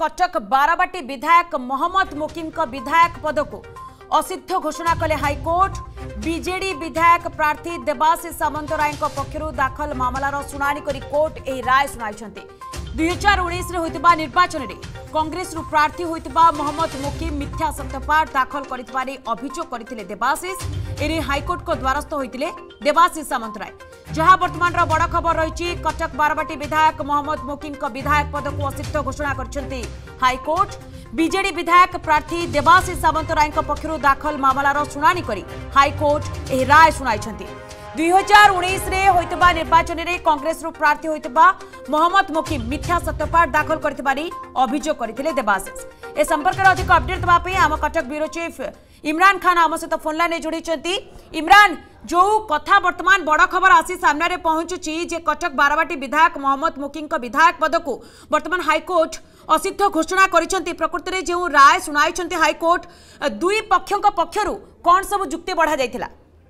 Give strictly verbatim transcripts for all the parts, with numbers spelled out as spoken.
कटक बारवाटी विधायक मोहम्मद मुकीम को विधायक पद को असिद्ध घोषणा कले हाईकोर्ट। बीजेडी विधायक प्रार्थी देवाशीष सामंतराय पक्षर दाखल मामलार शुणाणी करी कोर्ट एही राय सुनाइछन्ति। दुई हजार उन्नीस निर्वाचन में कांग्रेस प्रार्थी होइतिबा मोहम्मद मुकीम मिथ्या सत्यपाठ दाखल करितबारे अभियोग करथिले देवाशीष। एने हाईकोर्ट को द्वारस्थ होइतिले देवाशीष सामंतराय। जहां वर्तमान बड़ खबर रही कटक बारवाटी विधायक मोहम्मद मुकीम को विधायक पद को असिद्ध घोषणा करछन्ति हाईकोर्ट। बीजेडी विधायक प्रार्थी देवाशीष सामंतराय पक्षर दाखल मामलार शुणाणी करी हाईकोर्ट एही राय सुनाइछन्ति। दुई हजार उन्नीस होइतबा निर्वाचन में कांग्रेस प्रार्थी होइतबा मोहम्मद मुकीम मिथ्या सत्यपाठ दाखल करथिबारी अभियोग करथिले देवाशीष। ए संपर्क में अधिक अपडेट देबा पे आम कटक ब्यूरो चीफ इमरान खान आम सहित फोन लाइन जोड़ी। इमरान, जो कथा वर्तमान बड़ खबर आसी सामने पहुंचुची जे कटक बारवाटी विधायक मोहम्मद मुकीम को विधायक पद को वर्तमान हाईकोर्ट असिद्ध घोषणा करिसेंति। प्रकृति में जो राय सुनाइछन्ति हाईकोर्ट, दुई पक्षों पक्षरु कौन सब जुक्ति बढ़ा जाइथिला?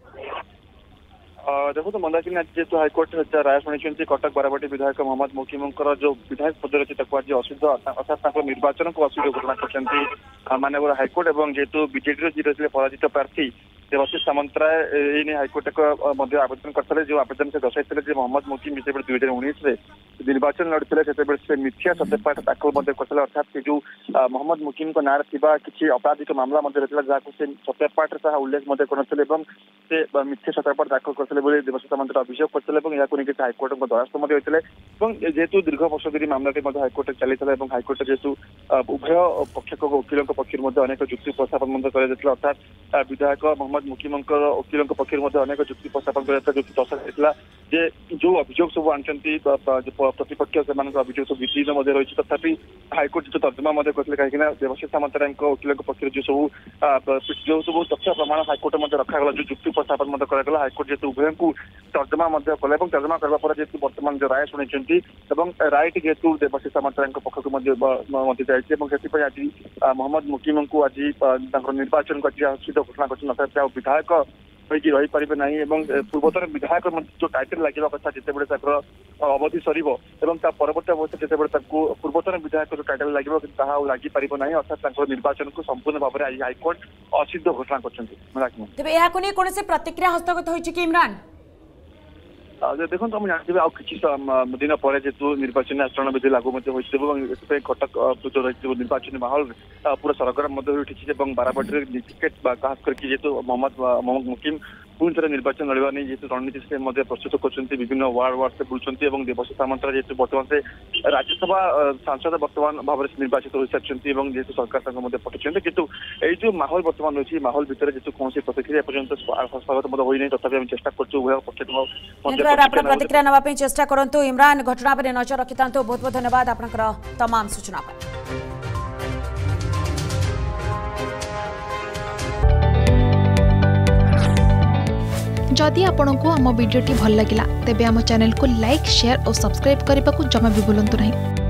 देखो तो मंदाकिनी आज जेहेतु हाईकोर्ट राय शुणी कटक बारवाटी विधायक मोहम्मद मुकीम जो विधायक पद रही आज असिद्ध अर्थात निर्वाचन को असिद्ध घोषणा कर माननीय हाईकोर्ट। और जेहेतु बीजेडी जी रही पराजित प्रार्थी देवाशीष सामंतराय एने हाईकोर्ट एक आवेदन करते जो आवेदन से दर्शाई मोहम्मद मुकीम जिते दुई हजार उन्नीस निर्वाचन लड़ते से मिथ्या सत्यपाठ दाखल करते अर्थात जो मोहम्मद मुकीम ना किसी आपराधिक मामला रहा से सत्यपाठ उल्लेख करते मिथ्या सत्यपाठ दाखल करते देवाशीष सामंतराय अभियोग करते हाईकोर्ट द्वारस्थ होते। जेहेतु दीर्घ वर्ष धरी मामला हाईकोर्ट चली हाईकोर्ट जेहेतु उभय पक्ष वकिलों पक्ष अनेक जुक्ति उपस्थापन कर अर्थात विधायक मोहम्मद मुकीम वकिलों पक्ष अनेक जुक्ति उपस्थापन कर दर्शाई जे जो अभियोग सब आनी प्रतिपक्ष से अभियोग सब विभिन्न रही तथापि हाईकोर्ट जो तर्जमा करते कहीं देवाशीष सामंतराय वकिलों पक्ष जो सब जो सब तथ्य प्रमाण हाईकोर्ट रखागला जो जुक्ति उपस्थापन कराला हाईकोर्ट जेहतु उभय को तर्जमा कले तर्जमा करने जेहतु वर्तमान जो राय शुणी राय जेहतु देवाशीष सामंतराय पक्ष को जाए आज मोहम्मद मुकीम को आज निर्वाचन को आज असिद्ध घोषणा कर विधायक रही पारे ना पूर्वतन विधायक जो टाइटल लगे कथा जिते बड़े अवधि सर परवर्त अवस्था जिते पूर्वतन विधायक जो टाइटल लगे लगी पार ना अर्थात निर्वाचन को संपूर्ण भाव में आज हाईकोर्ट असिद्ध घोषणा कर प्रतिक्रिया हस्तगत होइछि इमरान? देखो तुम जानते आ कि दिन पर जेहतु निर्वाचन आचरण विधि लागू कटक जो रही निर्वाचन माहौल पूरा सरगरम उठी बारवाटी टिकेट खास करके जेहतु मोहम्मद मोहम्मद मुकीम पुणी थे निर्वाचन लड़वा नहीं जेहतु रणनीति से प्रस्तुत कर विभिन्न वार्ड वार्ड से बुलूँ और देवाशीष सामंतराय जेहतु बर्तमान से राज्यसभा सांसद बर्तमान भाव में निर्वाचित हो सारी जेहतु सरकार पठाई कितु ये जो माहौल बर्तमान रही माहौल भितर जेहतु कौन प्रतिक्रिया पर्यटन हस्तगत होना तथापि चेष्टा कर प्रतिक्रिया नापी चेष्टा करूँ। इमरान, घटना पर नजर रखि था। बहुत बहुत धन्यवाद आपनकर तमाम सूचना पर। जदि आपंक आम भिडी भल लगा तेब आम चैनल को लाइक शेयर और सब्सक्राइब करने को जमा भी भूलु नहीं।